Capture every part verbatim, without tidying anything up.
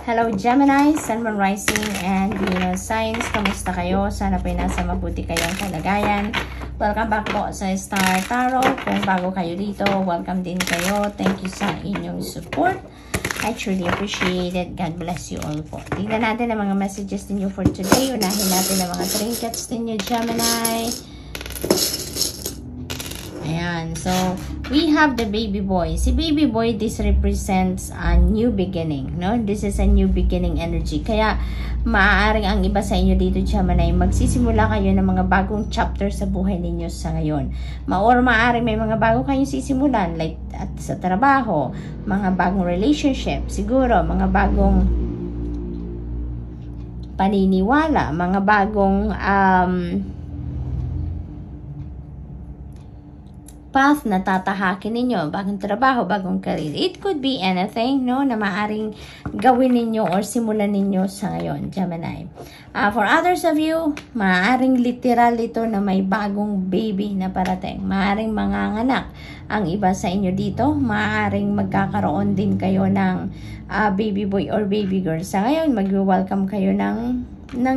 Hello Gemini, Sun, Moon, Rising, and Venus signs. Kamusta kayo? Sana po nasa mabuti kayong kalagayan. Welcome back po sa Star Tarot. Kung bago kayo dito, welcome din kayo. Thank you sa inyong support. I truly appreciate it. God bless you all po. Tingnan natin ang mga messages ninyo for today. Unahin natin ang mga trinkets ninyo, Gemini. Ayan. So, we have the baby boy. Si baby boy, this represents a new beginning, no? This is a new beginning energy. Kaya, maaaring ang iba sa inyo dito, Gemini, magsisimula kayo ng mga bagong chapter sa buhay ninyo sa ngayon. Ma or maaaring may mga bago kayong sisimulan, like at sa trabaho, mga bagong relationship, siguro, mga bagong paniniwala, mga bagong um, path na tatahakin ninyo, bagong trabaho, bagong career. It could be anything, no, na maaring gawin ninyo or simulan ninyo sa ngayon, Gemini. Uh, for others of you, maaring literal ito na may bagong baby na parating. Maaring manganganak ang iba sa inyo dito. Maaring magkakaroon din kayo ng uh, baby boy or baby girl. Sa ngayon, mag-welcome kayo ng, ng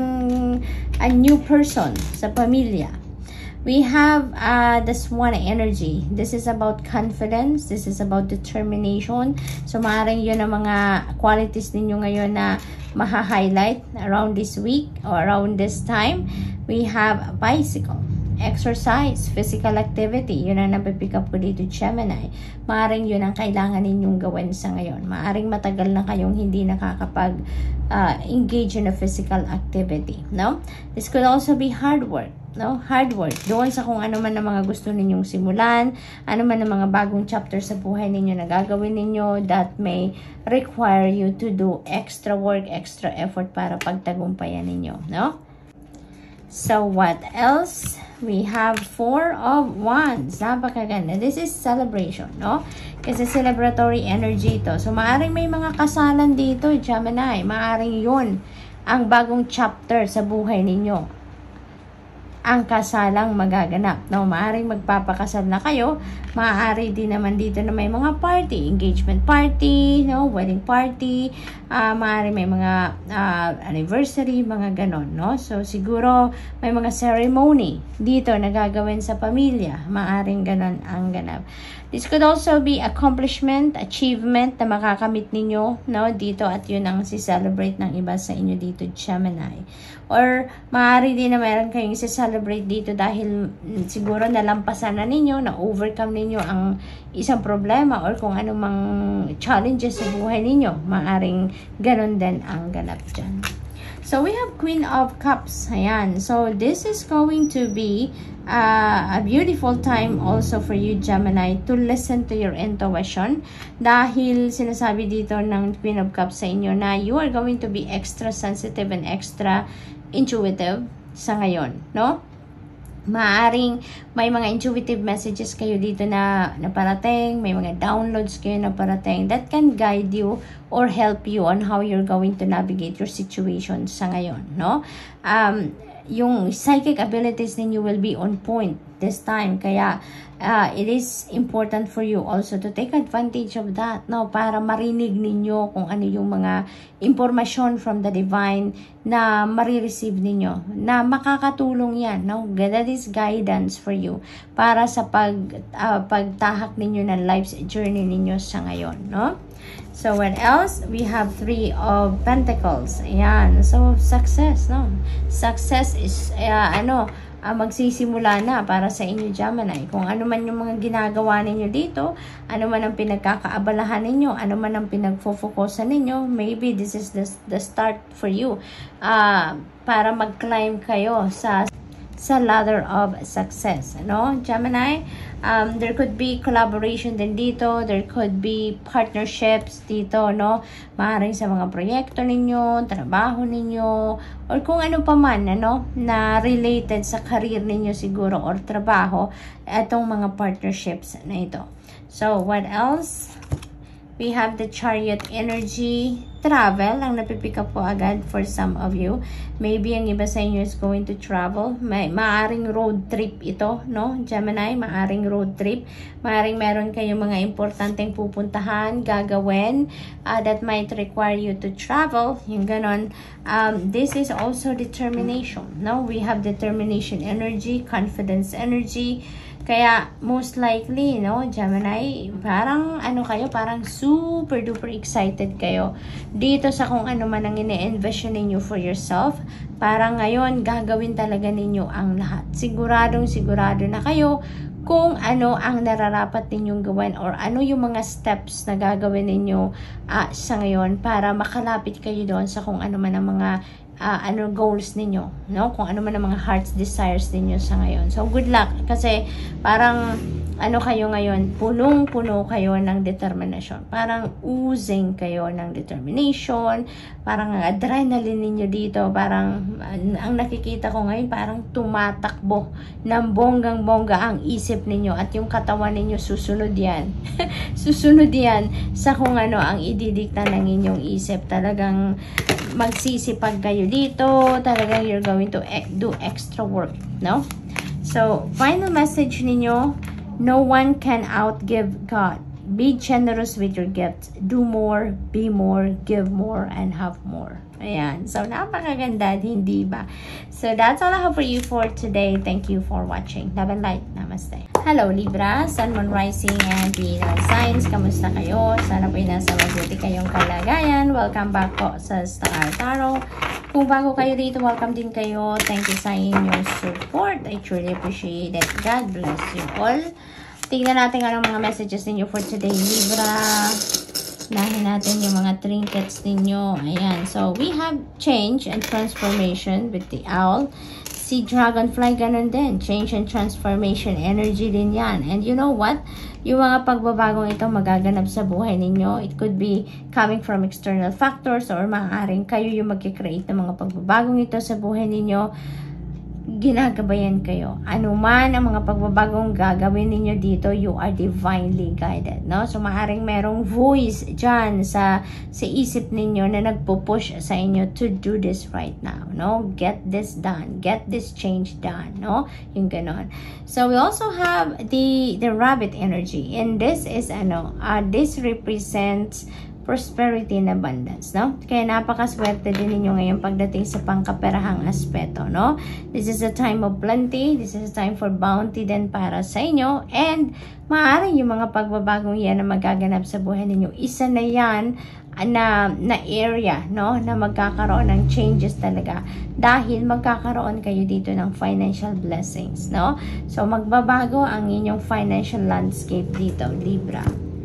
a new person sa pamilya. We have uh, the Swan energy. This is about confidence. This is about determination. So, maaaring yun ang mga qualities ninyo ngayon na maha-highlight around this week or around this time. We have a bicycle, exercise, physical activity. Yun ang napipick up ko dito, Gemini. Maaaring yun ang kailangan ninyong gawin sa ngayon. Maaaring matagal na kayong hindi nakakapag uh, engage in a physical activity. No? This could also be hard work. No, hard work. Doon sa kung ano man ang mga gusto ninyong simulan, ano man ang mga bagong chapter sa buhay ninyo na gagawin ninyo that may require you to do extra work, extra effort para pagtagumpayan ninyo, no? So, what else? We have Four of Wands. Napakaganda. This is celebration, no? Kasi celebratory energy ito. So, maaring may mga kasalan dito, Gemini. Maaring yun ang bagong chapter sa buhay ninyo. Ang kasalang magaganap. No, maaaring magpapakasal na kayo. Maaari din naman dito na may mga party, engagement party, no, wedding party, uh, maaari may mga uh, anniversary, mga ganon, no? So, siguro may mga ceremony dito na gagawin sa pamilya. Maaring ganon ang ganap. This could also be accomplishment, achievement na makakamit ninyo, no, dito at yun ang si-celebrate ng iba sa inyo dito, Gemini. Or, maaari din na mayroon kayong si-celebrate dito dahil mm, siguro nalampasan na ninyo, na-overcome ninyo ang isang problema or kung anumang challenges sa buhay ninyo. Maaring ganun din ang ganap dyan. So, we have Queen of Cups. Ayan. So, this is going to be uh, a beautiful time also for you, Gemini, to listen to your intuition. Dahil sinasabi dito ng Queen of Cups sa inyo na you are going to be extra sensitive and extra intuitive sa ngayon, no? Maaring may mga intuitive messages kayo dito na naparating, may mga downloads kayo na parating that can guide you or help you on how you're going to navigate your situation sa ngayon, no? Um, yung psychic abilities ninyo will be on point this time. Kaya, uh, it is important for you also to take advantage of that, no? Para marinig ninyo kung ano yung mga impormasyon from the divine na marireceive ninyo. Na makakatulong yan, no? That is guidance for you para sa pag, uh, pagtahak ninyo ng life's journey ninyo sa ngayon, no? So, what else? We have Three of Pentacles. Ayan. So, success, no? Success is, uh, ano, uh, magsisimula na para sa inyo, Gemini. Kung ano man yung mga ginagawa ninyo dito, ano man ang pinagkakaabalahan ninyo, ano man ang pinagfo-focusan ninyo, maybe this is the, the start for you uh, para mag-climb kayo sa sa ladder of success, no, Gemini? Um, there could be collaboration din dito, there could be partnerships dito, no? Maaaring sa mga proyekto ninyo, trabaho ninyo, or kung ano pa man, ano, na related sa career ninyo siguro or trabaho, etong mga partnerships na ito. So, what else? We have the Chariot energy. Travel ang napipick up po agad for some of you. Maybe ang iba sa inyo is going to travel. May maaring road trip ito, no? Gemini, maaring road trip. Maaring meron kayong mga importanteng pupuntahan, gagawin, uh, that might require you to travel. Yung ganon. Um, this is also determination, no? We have determination energy, confidence energy. Kaya, most likely, no, Gemini, parang, ano kayo, parang super duper excited kayo dito sa kung ano man ang ine-envision ninyo for yourself. Parang ngayon, gagawin talaga ninyo ang lahat. Siguradong sigurado na kayo kung ano ang nararapat ninyong gawin or ano yung mga steps na gagawin ninyo uh, sa ngayon para makalapit kayo doon sa kung ano man ang mga uh, ano goals ninyo, no? Kung ano man ang mga heart's desires ninyo sa ngayon. So, good luck kasi parang ano kayo ngayon, punong-puno kayo ng determination. Parang oozing kayo ng determination, parang ang adrenaline ninyo dito, parang ang nakikita ko ngayon, parang tumatakbo ng bonggang-bongga ang isip ninyo at yung katawan ninyo susunod yan. Susunod yan sa kung ano ang ididikta ng inyong isip. Talagang magsisipag kayo dito, talagang you're going to do extra work, no? So, final message ninyo, no one can outgive God. Be generous with your gifts. Do more, be more, give more, and have more. Ayan. So, napakaganda, hindi ba? So, that's all I have for you for today. Thank you for watching. Love and light. Namaste. Hello, Libra, Sun, Moon, Rising, and Venus signs. Kamusta kayo? Sana po nasa mabuti kayong kalagayan. Welcome back po sa Star Tarot. Kung bago kayo dito, welcome din kayo. Thank you sa inyong support. I truly appreciate it. God bless you all. Tingnan natin anong mga messages ninyo for today, Libra. Nahin natin yung mga trinkets ninyo. Ayan. So, we have change and transformation with the owl. Si Dragonfly, ganun din. Change and transformation energy din yan. And you know what? Yung mga pagbabagong ito magaganap sa buhay ninyo. It could be coming from external factors or maaaring kayo yung mag-create ng mga pagbabagong ito sa buhay ninyo. Ginagabayan kayo. Ano man ang mga pagbabagong gagawin ninyo dito, you are divinely guided, no? So, maaaring merong voice dyan sa, sa isip ninyo na nagpo-push sa inyo to do this right now, no? Get this done. Get this change done, no? Yung ganon. So, we also have the, the rabbit energy. And this is, ano, uh, this represents prosperity and abundance, no? Kaya napakaswerte din ninyo ngayon pagdating sa pangkaperahang aspeto, no? This is a time of plenty. This is a time for bounty din para sa inyo. And maaaring yung mga pagbabagong yan na magaganap sa buhay ninyo, isa na yan na, na area, no? Na magkakaroon ng changes talaga. Dahil magkakaroon kayo dito ng financial blessings, no? So, magbabago ang inyong financial landscape dito, Libra.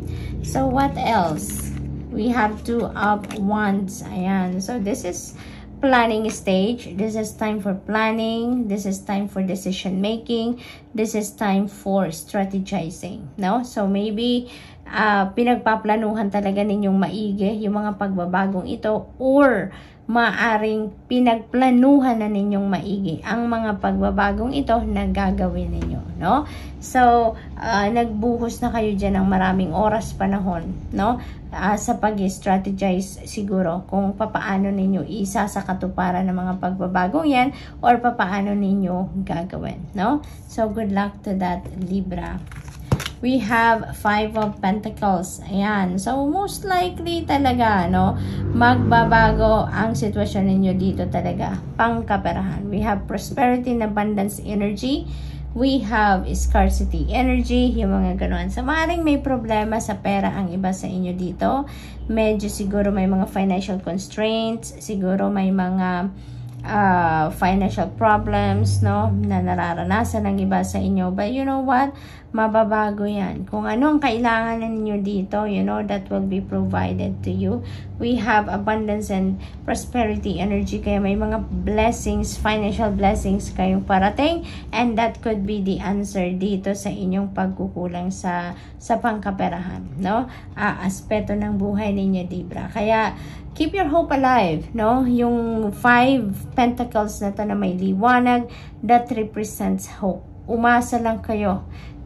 So, what else? We have two of wands. Ayan. So, this is planning stage. This is time for planning. This is time for decision making. This is time for strategizing. No? So, maybe uh, pinagpaplanuhan talaga ninyong maigi yung mga pagbabagong ito or maaring pinagplanuhan na ninyong maigi ang mga pagbabagong ito na gagawin ninyo, no? So, uh, nagbuhos na kayo dyan ng maraming oras, panahon, no? Uh, sa pag-strategize siguro kung papaano ninyo isa sa katuparan ng mga pagbabagong yan or papaano ninyo gagawin, no? So, good luck to that, Libra. We have Five of Pentacles. Ayan. So, most likely talaga, no, magbabago ang sitwasyon ninyo dito talaga. Pangkaperahan. We have prosperity and abundance energy. We have scarcity energy. Yung mga ganoon. So, maaaring may problema sa pera ang iba sa inyo dito. Medyo siguro may mga financial constraints. Siguro may mga uh, financial problems, no, na nararanasan ng iba sa inyo. But you know what? Mababago yan. Kung ano ang kailangan ninyo dito, you know, that will be provided to you. We have abundance and prosperity energy. Kaya may mga blessings, financial blessings kayong parating. And that could be the answer dito sa inyong pagkukulang sa, sa pangkaperahan, no? Ah, aspeto ng buhay ninyo, Libra. Kaya, keep your hope alive, no? Yung five pentacles na to na may liwanag, that represents hope. Umasa lang kayo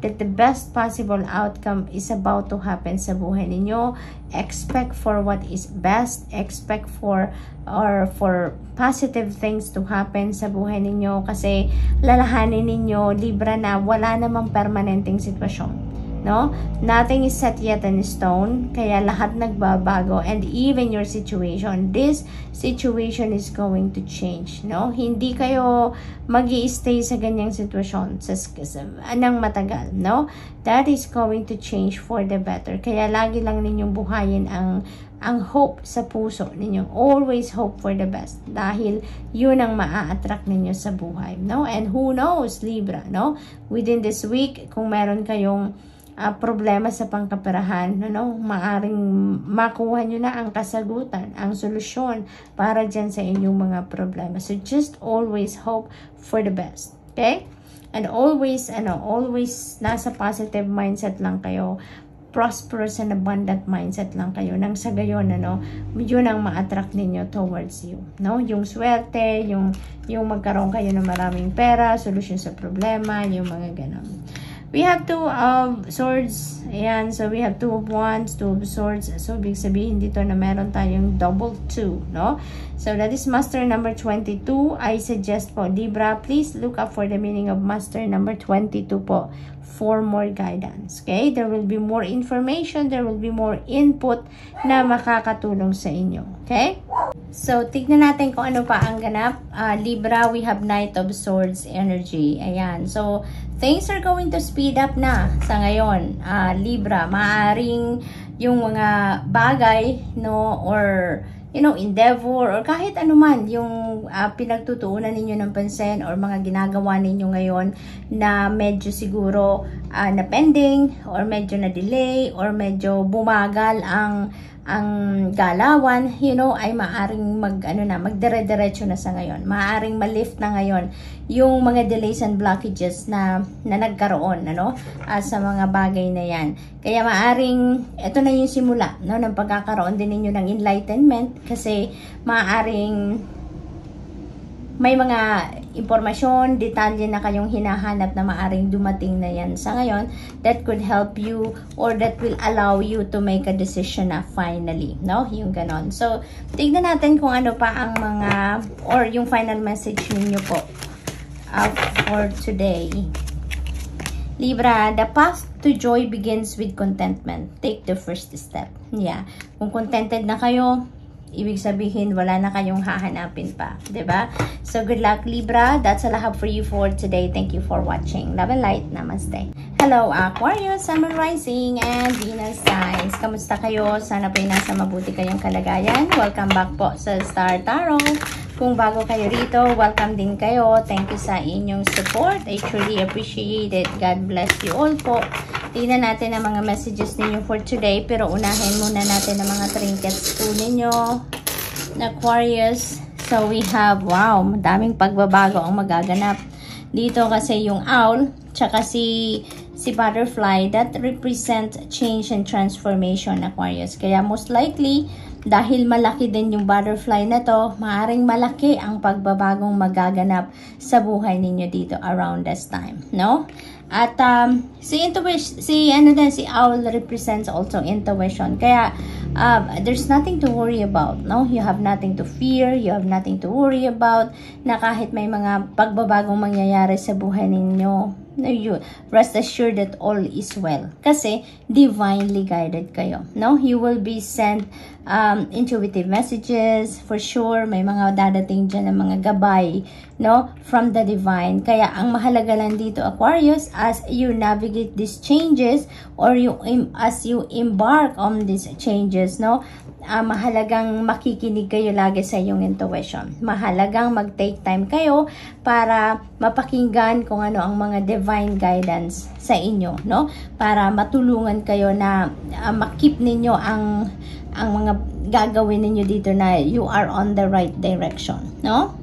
that the best possible outcome is about to happen sa buhay ninyo. Expect for what is best. Expect for or for positive things to happen sa buhay ninyo kasi lalahanin ninyo, Libra, na wala namang permanenteng sitwasyon. No? Nothing is set yet in stone. Kaya lahat nagbabago. And even your situation, this situation is going to change. No? Hindi kayo magi-stay sa ganyang sitwasyon sa, sa anang matagal. No? That is going to change for the better. Kaya lagi lang ninyong buhayin ang ang hope sa puso ninyo. Always hope for the best. Dahil yun ang maa-attract ninyo sa buhay. No? And who knows, Libra, no? Within this week, kung meron kayong Uh, problema sa pangkaperahan, no? Maaring makuha nyo na ang kasagutan, ang solusyon para dyan sa inyong mga problema. So, just always hope for the best. Okay? And always, ano, always nasa positive mindset lang kayo. Prosperous and abundant mindset lang kayo. Nang sa gayon, ano, yun ang ma-attract ninyo towards you. No? Yung swerte, yung, yung magkaroon kayo ng maraming pera, solusyon sa problema, yung mga ganon. We have two of swords. Ayan. So, we have two of wands, two of swords. So, ibig sabihin dito na meron tayong double two, no? So, that is master number twenty-two. I suggest po, Libra, please look up for the meaning of master number twenty-two po for more guidance. Okay? There will be more information. There will be more input na makakatulong sa inyo. Okay? So, tignan natin kung ano pa ang ganap. Uh, Libra, we have Knight of Swords energy. Ayan. So, things are going to speed up na sa ngayon. Uh, Libra, maaring yung mga bagay, no, or, you know, endeavor, or kahit anuman, yung uh, pinagtutuunan ninyo ng pansin, or mga ginagawa ninyo ngayon na medyo siguro uh, na pending, or medyo na delay, or medyo bumagal ang ang galawan, you know, ay maaring mag, ano na, magdire-diretso na sa ngayon. Maaring ma-lift na ngayon yung mga delays and blockages na, na nagkaroon, ano, uh, sa mga bagay na yan. Kaya maaring, ito na yung simula, no, ng pagkakaroon din ninyo ng enlightenment kasi maaring may mga impormasyon, detalye na kayong hinahanap na maaring dumating na yan sa ngayon that could help you or that will allow you to make a decision na finally, no? Yung ganon. So, tignan natin kung ano pa ang mga or yung final message ninyo po uh, for today. Libra, the path to joy begins with contentment. Take the first step. Yeah. Kung contented na kayo, ibig sabihin, wala na kayong hahanapin pa. Diba? So, good luck, Libra. That's all I have for you for today. Thank you for watching. Love and light. Namaste. Hello, Aquarius, Sun, Moon, Rising, and Venus signs. Kamusta kayo? Sana po nasa mabuti kayong kalagayan. Welcome back po sa Star Tarot. Kung bago kayo rito, welcome din kayo. Thank you sa inyong support. I truly appreciate it. God bless you all po. Tingnan natin ang mga messages ninyo for today. Pero unahin muna natin ang mga trinkets po ninyo na Aquarius. So we have, wow, madaming pagbabago ang magaganap. Dito kasi yung owl, tsaka si, si butterfly, that represent change and transformation, Aquarius. Kaya most likely, dahil malaki din yung butterfly na to, maaring malaki ang pagbabagong magaganap sa buhay ninyo dito around this time, no? At um, si intuition, si ano din, si owl represents also intuition. Kaya uh, there's nothing to worry about, no? You have nothing to fear, you have nothing to worry about, na kahit may mga pagbabagong mangyayari sa buhay ninyo, you rest assured that all is well. Kasi divinely guided kayo, no? You will be sent um, intuitive messages for sure. May mga dadating dyan ng mga gabay, no, from the divine. Kaya ang mahalaga lang dito, Aquarius, as you navigate these changes or you as you embark on these changes, no, uh, mahalagang makikinig kayo lagi sa iyong intuition. Mahalagang mag-take time kayo para mapakinggan kung ano ang mga divine guidance sa inyo, no, para matulungan kayo na uh, makip ninyo ang ang mga gagawin ninyo dito na you are on the right direction, no?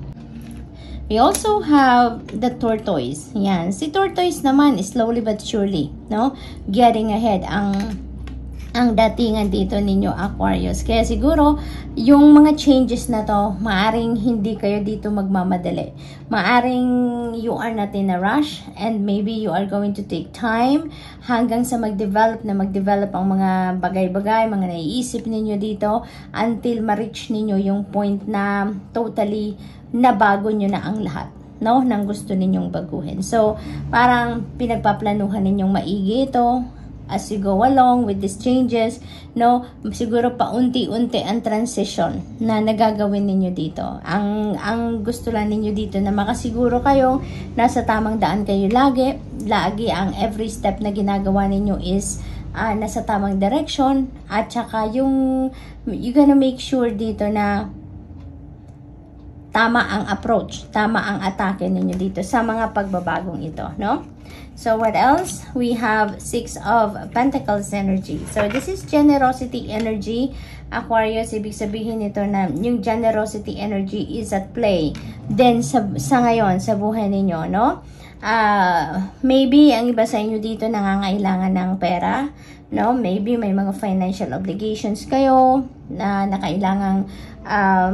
We also have the tortoise. Yan. Si tortoise naman, slowly but surely, no? Getting ahead. Ang ang datingan dito ninyo, Aquarius. Kaya siguro, yung mga changes na to, maaring hindi kayo dito magmamadali. Maaring you are not in a rush and maybe you are going to take time hanggang sa mag-develop na mag-develop ang mga bagay-bagay, mga naiisip ninyo dito until ma-reach ninyo yung point na totally nabago nyo na ang lahat, no? Nang gusto ninyong baguhin. So, parang pinagpaplanuhan ninyong maigi ito as you go along with these changes, no? Siguro paunti-unti ang transition na nagagawin ninyo dito. Ang ang gusto lang ninyo dito na makasiguro kayong nasa tamang daan kayo lagi. Lagi ang every step na ginagawa ninyo is uh, nasa tamang direction, at saka yung you gonna make sure dito na tama ang approach, tama ang atake ninyo dito sa mga pagbabagong ito, no? So, what else? We have Six of Pentacles energy. So, this is generosity energy. Aquarius, ibig sabihin nito na yung generosity energy is at play then sa, sa ngayon, sa buhay ninyo, no? Uh, maybe, ang iba sa inyo dito nangangailangan ng pera, no? Maybe may mga financial obligations kayo na nakailangang um,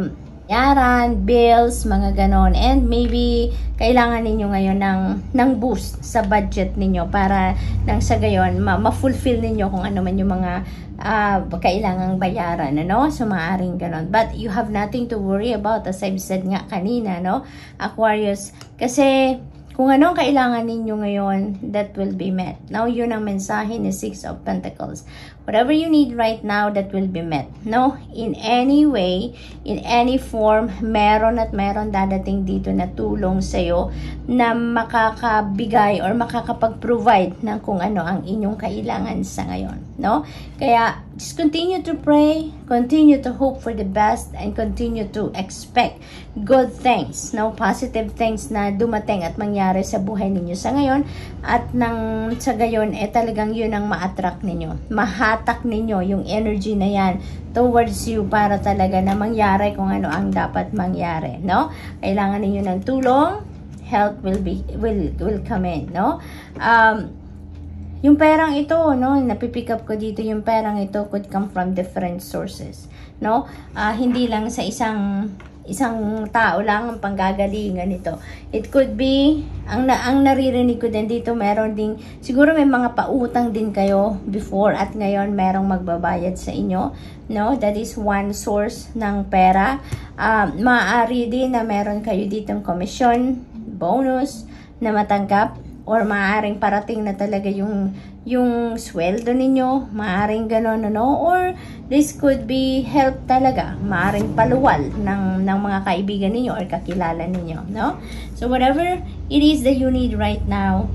yaran, bills, mga ganon. And maybe, kailangan ninyo ngayon ng, ng boost sa budget ninyo para nang sa gayon, ma-fulfill ninyo kung ano man yung mga uh, kailangang bayaran, ano? So, maaaring ganon. But, you have nothing to worry about, as I've said nga kanina, no? Aquarius. Kasi, kung anong kailangan ninyo ngayon, that will be met. Now, yun ang mensahe ni Six of Pentacles. Whatever you need right now, that will be met. No? In any way, in any form, meron at meron dadating dito na tulong sa'yo na makakabigay or makakapag-provide ng kung ano ang inyong kailangan sa ngayon. No? Kaya, just continue to pray, continue to hope for the best, and continue to expect good things, no? Positive things na dumating at mangyari sa buhay ninyo sa ngayon, at nang sa gayon, eh talagang yun ang ma-attract ninyo. Mahatak ninyo yung energy na yan towards you para talaga na mangyari kung ano ang dapat mangyari, no? Kailangan ninyo ng tulong, help will be will will come in, no? Um, Yung perang ito, no, napipick up ko dito, yung perang ito could come from different sources, no? Uh, hindi lang sa isang isang tao lang ang panggagalingan nito. It could be, ang, na, ang naririnig ko din dito, meron ding, siguro may mga pautang din kayo before at ngayon merong magbabayad sa inyo, no? That is one source ng pera. Uh, maaari din na meron kayo ditong commission, bonus na matanggap, or maaaring parating na talaga yung yung sweldo ninyo, maaaring gano'n, ano, or this could be help talaga, maaaring paluwal ng, ng mga kaibigan ninyo or kakilala ninyo, no? So, whatever it is that you need right now,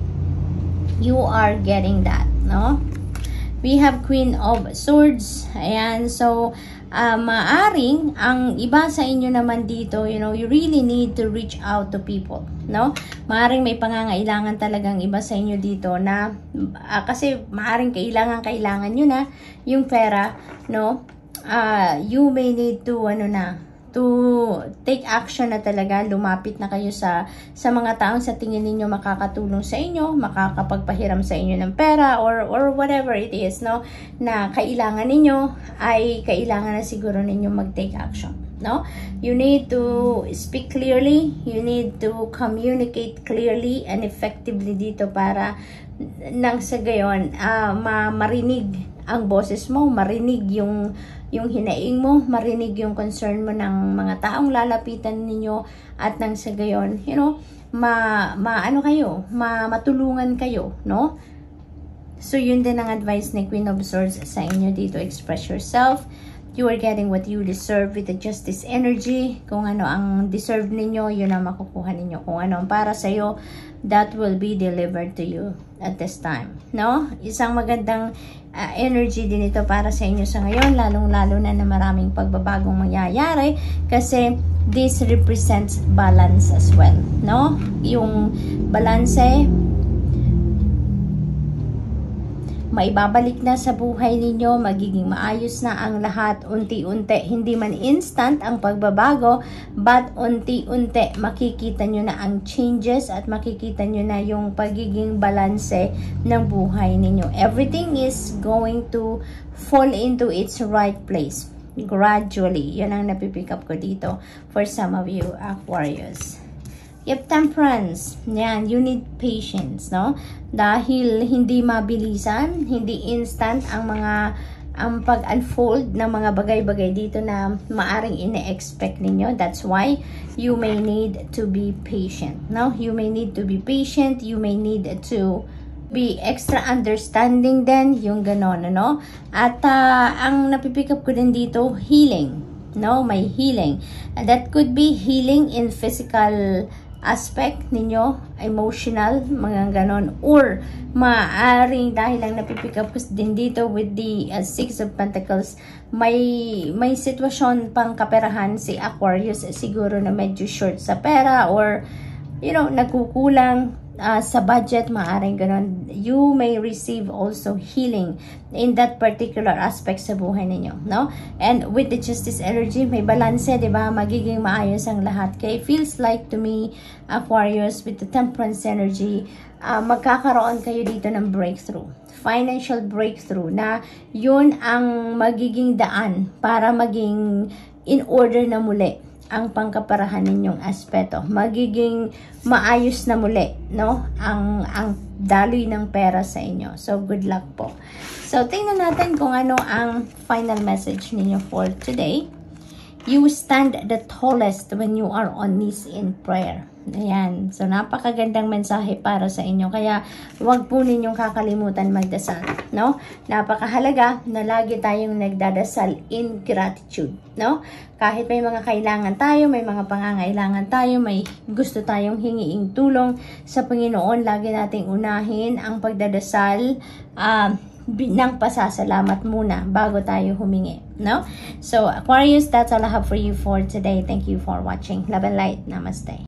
you are getting that, no? We have Queen of Swords, ayan, so, Uh, maaring, ang iba sa inyo naman dito, you know, you really need to reach out to people, no? Maaring may pangangailangan talagang iba sa inyo dito na, uh, kasi maaring kailangan, kailangan nyo na yung pera, no? Uh, you may need to, ano na, to take action na talaga, lumapit na kayo sa sa mga taong sa tingin ninyo makakatulong sa inyo, makakapagpahiram sa inyo ng pera or or whatever it is, no, na kailangan ninyo, ay kailangan na siguro ninyo mag-take action, no? You need to speak clearly, you need to communicate clearly and effectively dito para nang sa gayon, uh, ma marinig ang boses mo, marinig yung yung hinaing mo, marinig yung concern mo ng mga taong lalapitan ninyo, at nang sa gayon, you know, ma, ma ano kayo, ma, matulungan kayo, no? So, yun din ang advice ni Queen of Swords sa inyo dito. Express yourself. You are getting what you deserve with the justice energy. Kung ano ang deserve ninyo, yun ang makukuha ninyo. Kung ano ang para sa'yo, that will be delivered to you at this time, no? Isang magandang uh, energy din ito para sa inyo sa ngayon, lalong-lalo na na maraming pagbabagong mangyayari, kasi this represents balance as well, no? Yung balance, maibabalik na sa buhay ninyo, magiging maayos na ang lahat unti-unti. Hindi man instant ang pagbabago, but unti-unti makikita nyo na ang changes at makikita nyo na yung pagiging balanse ng buhay ninyo. Everything is going to fall into its right place gradually. Yun ang napipick up ko dito for some of you Aquarius. Yep, temperance. Yan, you need patience, no? Dahil hindi mabilisan, hindi instant ang mga ang pag-unfold ng mga bagay-bagay dito na maaring ine-expect ninyo. That's why you may need to be patient, no? You may need to be patient, you may need to be extra understanding din, yung ganon, ano? At uh, ang napipick up ko din dito, healing, no? May healing. That could be healing in physical aspect ninyo, emotional, mga ganon, or maaaring dahil lang napipick up ko din dito with the uh, Six of Pentacles, may may sitwasyon pang kaperahan si Aquarius, siguro na medyo short sa pera or you know, nagkukulang uh, sa budget, maaaring ganon. You may receive also healing in that particular aspect sa buhay ninyo, no? And with the Justice energy, may balance, di ba? Magiging maayos ang lahat. Kaya feels like to me, Aquarius, with the Temperance energy, uh, magkakaroon kayo dito ng breakthrough. Financial breakthrough na yun ang magiging daan para maging in order na muli ang pangkaparahan ninyong aspeto. Magiging maayos na muli, no? Ang, ang daloy ng pera sa inyo. So, good luck po. So, tingnan natin kung ano ang final message ninyo for today. You stand the tallest when you are on knees in prayer. Ayan. So, napakagandang mensahe para sa inyo. Kaya, huwag po ninyong kakalimutan magdasal, no? Napakahalaga na lagi tayong nagdadasal in gratitude, no? Kahit may mga kailangan tayo, may mga pangangailangan tayo, may gusto tayong hingiing tulong sa Panginoon, lagi nating unahin ang pagdadasal, uh, ng pasasalamat muna bago tayo humingi, no? So, Aquarius, that's all I have for you for today. Thank you for watching. Love and light. Namaste.